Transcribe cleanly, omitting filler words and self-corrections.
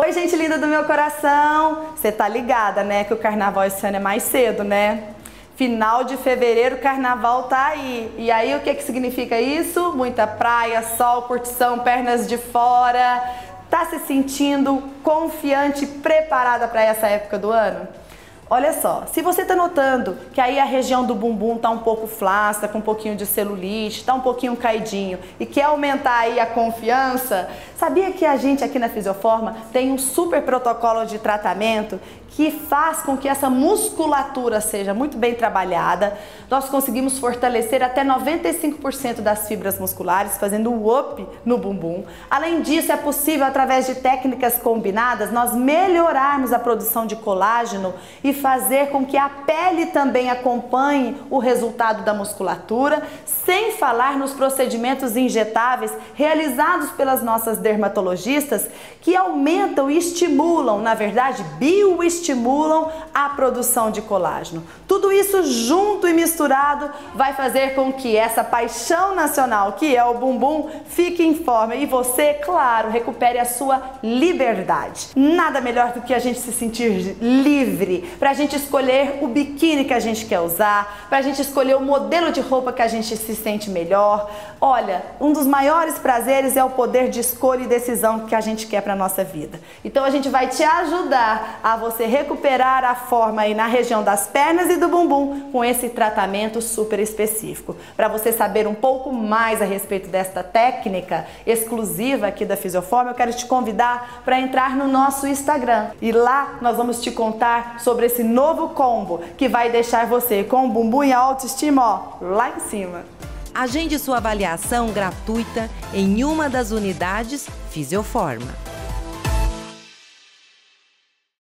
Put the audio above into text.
Oi, gente linda do meu coração! Você tá ligada, né, que o carnaval esse ano é mais cedo, né? Final de fevereiro, o carnaval tá aí. E aí, o que que significa isso? Muita praia, sol, curtição, pernas de fora. Tá se sentindo confiante, preparada para essa época do ano? Olha só, se você tá notando que aí a região do bumbum tá um pouco flácida, com um pouquinho de celulite, tá um pouquinho caidinho e quer aumentar aí a confiança, sabia que a gente aqui na Fisioforma tem um super protocolo de tratamento que faz com que essa musculatura seja muito bem trabalhada. Nós conseguimos fortalecer até 95% das fibras musculares, fazendo um up no bumbum. Além disso, é possível, através de técnicas combinadas, nós melhorarmos a produção de colágeno e fazer com que a pele também acompanhe o resultado da musculatura, sem falar nos procedimentos injetáveis realizados pelas nossas dermatologistas, que aumentam e estimulam, na verdade, bioestimulam a produção de colágeno. Tudo isso junto e misturado vai fazer com que essa paixão nacional, que é o bumbum, fique em forma e você, claro, recupere a sua liberdade. Nada melhor do que a gente se sentir livre, pra gente escolher o biquíni que a gente quer usar, pra gente escolher o modelo de roupa que a gente se sente melhor. Olha, um dos maiores prazeres é o poder de escolha e decisão que a gente quer pra nossa vida. Então a gente vai te ajudar a você recuperar a forma aí na região das pernas e do bumbum com esse tratamento super específico. Para você saber um pouco mais a respeito desta técnica exclusiva aqui da Fisioforma, eu quero te convidar para entrar no nosso Instagram. E lá nós vamos te contar sobre esse novo combo que vai deixar você com o bumbum e a autoestima, ó, lá em cima. Agende sua avaliação gratuita em uma das unidades Fisioforma.